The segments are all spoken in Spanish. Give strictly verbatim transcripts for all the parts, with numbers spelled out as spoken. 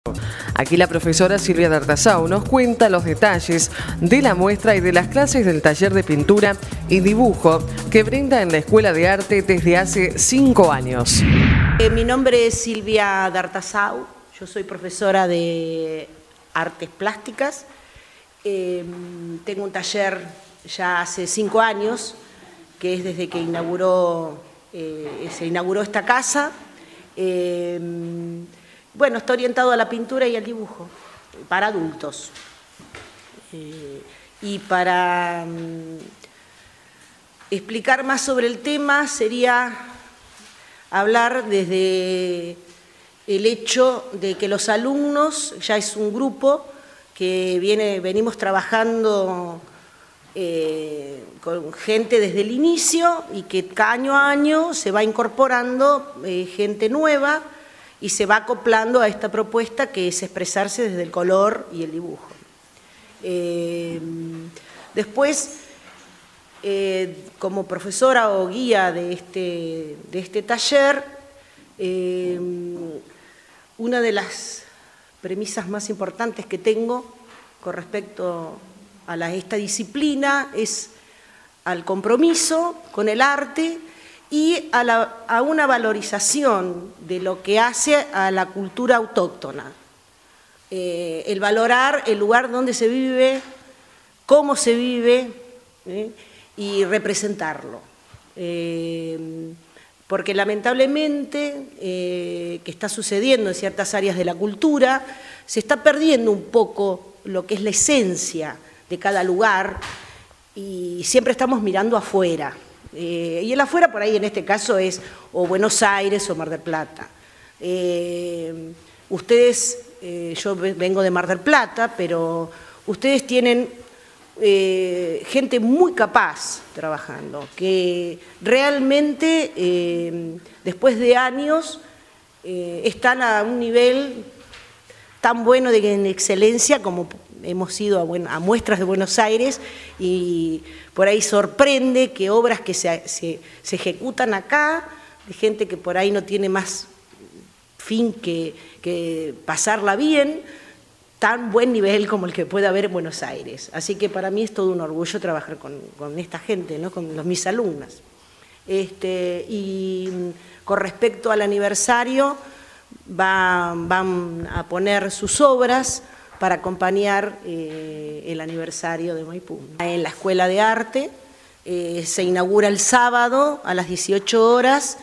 Aquí la profesora Silvia D'Artazau nos cuenta los detalles de la muestra y de las clases del taller de pintura y dibujo que brinda en la Escuela de Arte desde hace cinco años. Eh, mi nombre es Silvia D'Artazau, yo soy profesora de Artes Plásticas. Eh, tengo un taller ya hace cinco años, que es desde que inauguró, eh, se inauguró esta casa. Eh, bueno, está orientado a la pintura y al dibujo, para adultos. Eh, y para um, explicar más sobre el tema sería hablar desde el hecho de que los alumnos, ya es un grupo que viene, venimos trabajando eh, con gente desde el inicio y que año a año se va incorporando eh, gente nueva y se va acoplando a esta propuesta que es expresarse desde el color y el dibujo. Eh, después, eh, como profesora o guía de este, de este taller, eh, una de las premisas más importantes que tengo con respecto a la, esta disciplina es al compromiso con el arte y a, la, a una valorización de lo que hace a la cultura autóctona. Eh, el valorar el lugar donde se vive, cómo se vive, ¿eh? y representarlo. Eh, porque lamentablemente, eh, que está sucediendo en ciertas áreas de la cultura, se está perdiendo un poco lo que es la esencia de cada lugar y siempre estamos mirando afuera. Eh, y el afuera por ahí en este caso es o Buenos Aires o Mar del Plata. Eh, ustedes, eh, yo vengo de Mar del Plata, pero ustedes tienen eh, gente muy capaz trabajando, que realmente eh, después de años eh, están a un nivel tan bueno de en excelencia como hemos ido a, bueno, a muestras de Buenos Aires y por ahí sorprende que obras que se, se, se ejecutan acá, de gente que por ahí no tiene más fin que, que pasarla bien, tan buen nivel como el que puede haber en Buenos Aires. Así que para mí es todo un orgullo trabajar con, con esta gente, ¿no? Con los, mis alumnas. Este, y con respecto al aniversario, va, van a poner sus obras para acompañar eh, el aniversario de Maipú. En la Escuela de Arte eh, se inaugura el sábado a las dieciocho horas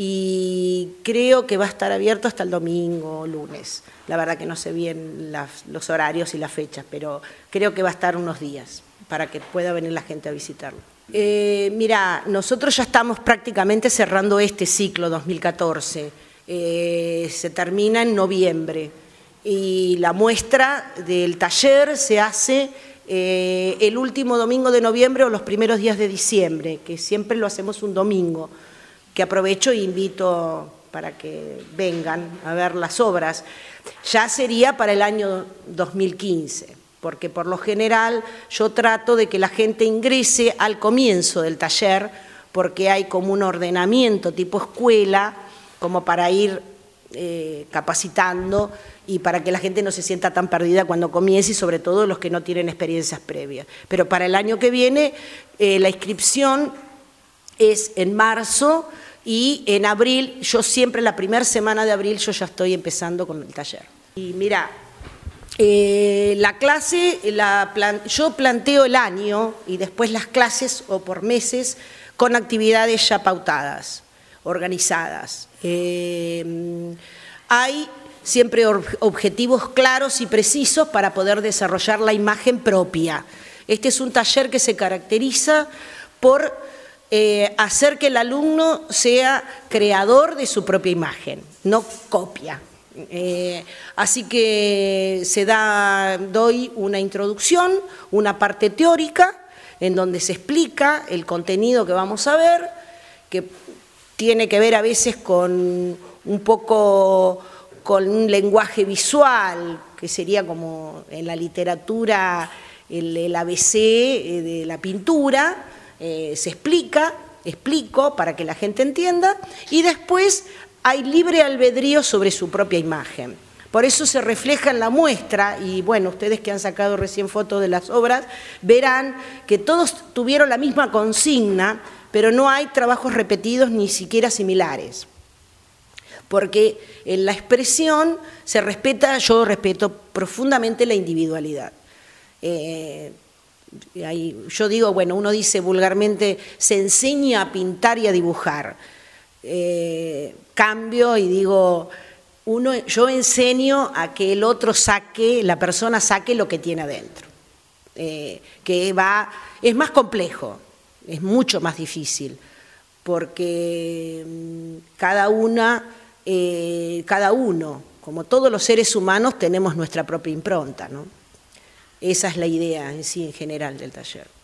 y creo que va a estar abierto hasta el domingo o lunes. La verdad que no sé bien las, los horarios y las fechas, pero creo que va a estar unos días para que pueda venir la gente a visitarlo. Eh, mira, nosotros ya estamos prácticamente cerrando este ciclo dos mil catorce, eh, se termina en noviembre. Y la muestra del taller se hace eh, el último domingo de noviembre o los primeros días de diciembre, que siempre lo hacemos un domingo, que aprovecho e invito para que vengan a ver las obras. Ya sería para el año dos mil quince, porque por lo general yo trato de que la gente ingrese al comienzo del taller, porque hay como un ordenamiento tipo escuela, como para ir eh, capacitando y para que la gente no se sienta tan perdida cuando comience y sobre todo los que no tienen experiencias previas. Pero para el año que viene eh, la inscripción es en marzo y en abril, yo siempre la primera semana de abril yo ya estoy empezando con el taller. Y mira, eh, la clase, la plan, yo planteo el año y después las clases o por meses con actividades ya pautadas, organizadas. Eh, hay siempre objetivos claros y precisos para poder desarrollar la imagen propia. Este es un taller que se caracteriza por eh, hacer que el alumno sea creador de su propia imagen, no copia. Eh, así que se da, doy una introducción, una parte teórica, en donde se explica el contenido que vamos a ver, que tiene que ver a veces con un poco con un lenguaje visual, que sería como en la literatura el, el A B C de la pintura, eh, se explica, explico para que la gente entienda, y después hay libre albedrío sobre su propia imagen. Por eso se refleja en la muestra, y bueno, ustedes que han sacado recién fotos de las obras, verán que todos tuvieron la misma consigna, pero no hay trabajos repetidos ni siquiera similares. Porque en la expresión se respeta, yo respeto profundamente la individualidad. Eh, Ahí, yo digo, bueno, uno dice vulgarmente, se enseña a pintar y a dibujar. Eh, cambio y digo, uno, yo enseño a que el otro saque, la persona saque lo que tiene adentro. Eh, que va, es más complejo, es mucho más difícil, porque cada una, eh, cada uno, como todos los seres humanos, tenemos nuestra propia impronta, ¿no? Esa es la idea en sí, en general, del taller.